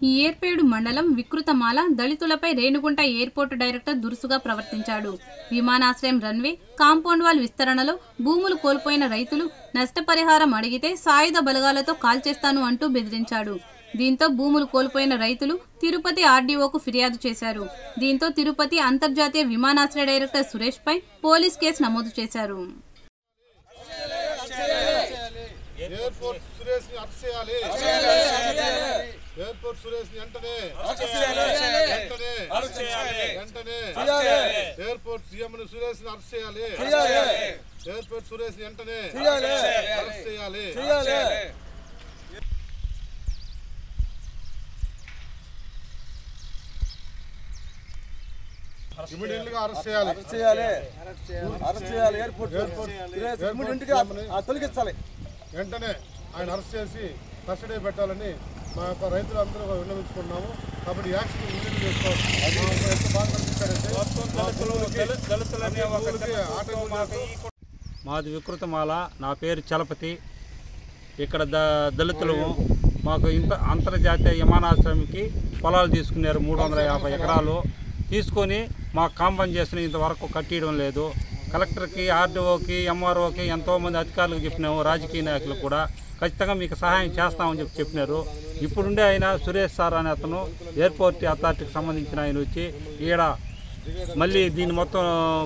ఏర్పేడు మండలం వికృతమాల దళితులపై Renigunta airport director దురుసుగా ప్రవర్తించాడు. విమానాశ్రయం రన్వే కాంపౌండ్ వాల్ విస్తరణలో భూములు కోల్పోయిన రైతులు నష్టపరిహారం అడిగితే సాయుధ బలగాలతో కాల్చేస్తాను అంటూ బెదిరించాడు. దీంతో భూములు కోల్పోయిన రైతులు తిరుపతి ఆర్డీఓకు ఫిర్యాదు చేశారు. దీంతో తిరుపతి అంతర్జాతీయ విమానాశ్రయ డైరెక్టర్ సురేష్ పై పోలీస్ కేసు నమోదు చేశారు. ఎయిర్పోర్ట్ సురేష్ ని అరెస్ట్ చేయాలి. ఎయిర్పోర్ట్ సురేష్ ని వెంటనే ఎయిర్పోర్ట్ సీఎం ని సురేష్ ని అరెస్ట్ చేయాలి. ఎయిర్పోర్ట్ సురేష్ ని వెంటనే అరెస్ట్ చేయాలి. ఇమిడియట్ గా అరెస్ట్ చేయాలి. ఎయిర్పోర్ట్ తొలగించాలి. వెంటనే ఆయన అరెస్ట్ చేసి కస్టడీ పెట్టాలని మా యొక్క రైతులందరూ విన్నవించుకున్నాము. కాబట్టి యాక్షన్ ఇమీడియట్ చేసుకోవాలి. మాది వికృతమాల. నా పేరు చలపతి. ఇక్కడ దళితులు మాకు అంతర్జాతీయ విమానాశ్రయంకి పొలాలు తీసుకున్నారు. 350 ఎకరాలు తీసుకొని మాకు కాంపౌండ్ చేసిన ఇంతవరకు కట్టియడం లేదు. కలెక్టర్కి, ఆర్డీఓకి, ఎంఆర్ఓకి ఎంతోమంది అధికారులకు చెప్పినాము. రాజకీయ నాయకులు కూడా ఖచ్చితంగా మీకు సహాయం చేస్తామని చెప్పినారు. ఇప్పుడుండే ఆయన సురేష్ సార్ అనే అతను ఎయిర్పోర్ట్ అథారిటీకి సంబంధించిన ఆయన వచ్చి ఈడ మళ్ళీ దీన్ని మొత్తం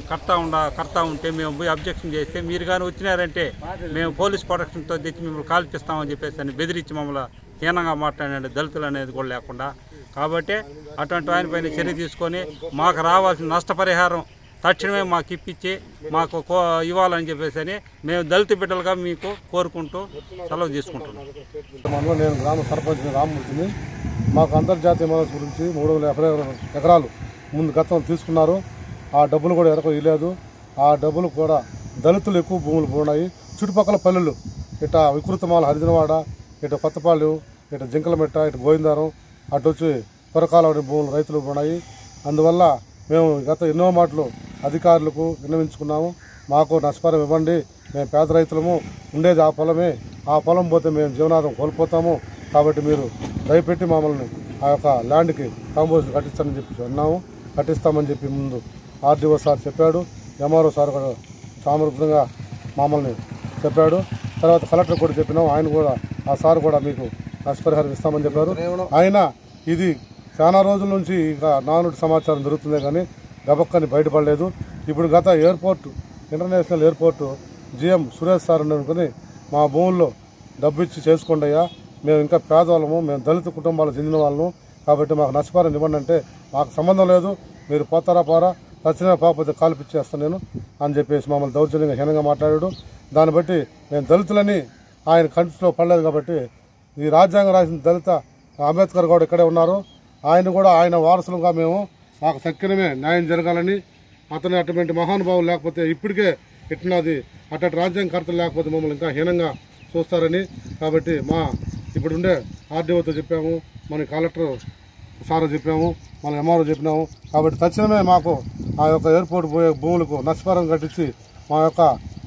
కడతా ఉంటే మేము పోయి అబ్జెక్షన్ చేస్తే మీరు కానీ వచ్చినారంటే మేము పోలీస్ ప్రొటెక్షన్తో తెచ్చి మిమ్మల్ని కాల్పిస్తామని చెప్పేసి అని బెదిరించి మమ్మల్ని హీనంగా మాట్లాడాడు. దళితులు అనేది కూడా లేకుండా. కాబట్టి అటువంటి ఆయన పైన చర్య తీసుకొని మాకు రావాల్సిన నష్టపరిహారం తక్షణమే మాకు ఇప్పించి మాకు ఇవ్వాలని చెప్పేసి అని మేము దళిత బిడ్డలుగా మీకు కోరుకుంటూ సెలవు తీసుకుంటున్నాం. నేను గ్రామ సర్పంచ్ రామ్మూర్తిని. మాకు అంతర్జాతీయ విమానాశ్రయం గురించి 350 ఎకరాలు ముందు గతం తీసుకున్నారు. ఆ డబ్బులు కూడా ఎరకో ఇవ్వలేదు. ఆ డబ్బులు కూడా దళితులు ఎక్కువ భూములు పోయినాయి. చుట్టుపక్కల పల్లెలు ఇట వికృతమాల, హరిజనవాడ, ఇటు కొత్తపాలెం, ఇటు జింకలమెట్ట, ఇటు గోవిందారం, అటు వచ్చి కొరకాల భూములు రైతులు పోయినాయి. అందువల్ల మేము గత ఎన్నో మాటలు అధికారులకు విన్నవించుకున్నాము. మాకు నష్టపరిహారం ఇవ్వండి. మేము పేద రైతులము, ఉండేది ఆ పొలమే. ఆ పొలం పోతే మేము జీవనాధారం కోల్పోతాము. కాబట్టి మీరు దయపెట్టి మమ్మల్ని ఆ యొక్క ల్యాండ్కి కాంపౌండ్ కట్టిస్తామని చెప్పి అన్నాము. కట్టిస్తామని చెప్పి ముందు ఆర్డీఓ సార్ చెప్పాడు. ఎంఆర్ఓ సార్ కూడా సామర్థ్యంగా మమ్మల్ని చెప్పాడు. తర్వాత కలెక్టర్ కూడా చెప్పినాము. ఆయన కూడా ఆ సార్ కూడా మీకు నష్టపరిహారం ఇస్తామని చెప్పారు. ఆయన ఇది చాలా రోజుల నుంచి ఇక నానుడి సమాచారం దొరుకుతుందే కానీ గబక్కని బయటపడలేదు. ఇప్పుడు గత airport, international airport GM Suresh sir అనుకుని మా భూముల్లో డబ్బు ఇచ్చి చేసుకోండి అయ్యా, మేము ఇంకా పేదవాళ్ళము, మేము దళిత కుటుంబాలకు చెందిన వాళ్ళము, కాబట్టి మాకు నష్టపరిహారం ఇవ్వండి అంటే మాకు సంబంధం లేదు, మీరు పోతారా పోరా, రచన పాపతే కాల్పిచ్చేస్తాను నేను అని చెప్పేసి మమ్మల్ని దౌర్జన్యంగా హీనంగా మాట్లాడాడు. దాన్ని బట్టి మేము దళితులని ఆయన కంటిలో పడలేదు. కాబట్టి ఈ రాజ్యాంగం రాసిన దళిత అంబేద్కర్ కూడా ఇక్కడే ఉన్నారు. ఆయన కూడా ఆయన వారసులుగా మేము మాకు తక్షణమే న్యాయం జరగాలని, అతను అటువంటి మహానుభావులు లేకపోతే ఇప్పటికే ఇట్టినది అటువంటి రాజ్యాంగకర్తలు లేకపోతే మమ్మల్ని ఇంకా హీనంగా చూస్తారని, కాబట్టి మా ఇప్పుడుండే ఆర్డీఓతో చెప్పాము, మన కలెక్టర్ సార్ చెప్పాము, మన ఎంఆర్ఓ చెప్పినాము. కాబట్టి తక్షణమే మాకు ఆ యొక్క ఎయిర్పోర్ట్ పోయే భూములకు నష్టపరిహారం కట్టించి మా యొక్క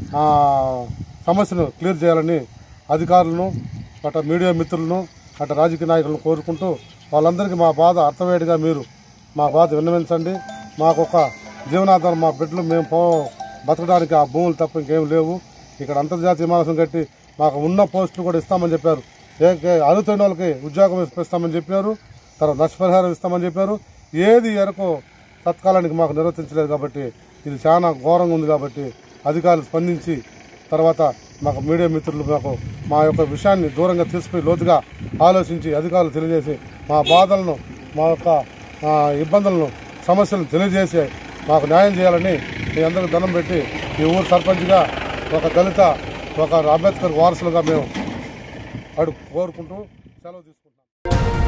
సమస్యను క్లియర్ చేయాలని అధికారులను, అటు మీడియా మిత్రులను, అటు రాజకీయ నాయకులను కోరుకుంటూ వాళ్ళందరికీ మా బాధ అర్థమయ్యేట్టుగా మీరు మా బాధ విన్నవించండి. మాకు ఒక జీవనాధారం, మా బిడ్డలు మేము బతకడానికి ఆ భూములు తప్ప ఇంకేం లేవు. ఇక్కడ అంతర్జాతీయ విమానాశ్రయం కట్టి మాకు ఉన్న పోస్టులు కూడా ఇస్తామని చెప్పారు. అర్హులైన వాళ్ళకి ఉద్యోగం ఇస్తామని చెప్పారు. తర్వాత నష్టపరిహారం ఇస్తామని చెప్పారు. ఏది ఎరకు తత్కాలానికి మాకు నిర్వర్తించలేదు. కాబట్టి ఇది చాలా ఘోరంగా ఉంది. కాబట్టి అధికారులు స్పందించి తర్వాత మాకు మీడియా మిత్రులు మాకు మా యొక్క విషయాన్ని దూరంగా తీసుకుని లోతుగా ఆలోచించి అధికారులు తెలియజేసి మా బాధలను, మా యొక్క ఇబ్బందులను, సమస్యలను తెలియజేసి మాకు న్యాయం చేయాలని మీ అందరికీ దండం పెట్టి ఈ ఊరు సర్పంచ్గా ఒక దళిత, ఒక అంబేద్కర్ వారసులుగా మేము కోరుకుంటూ సెలవు తీసుకుంటాం.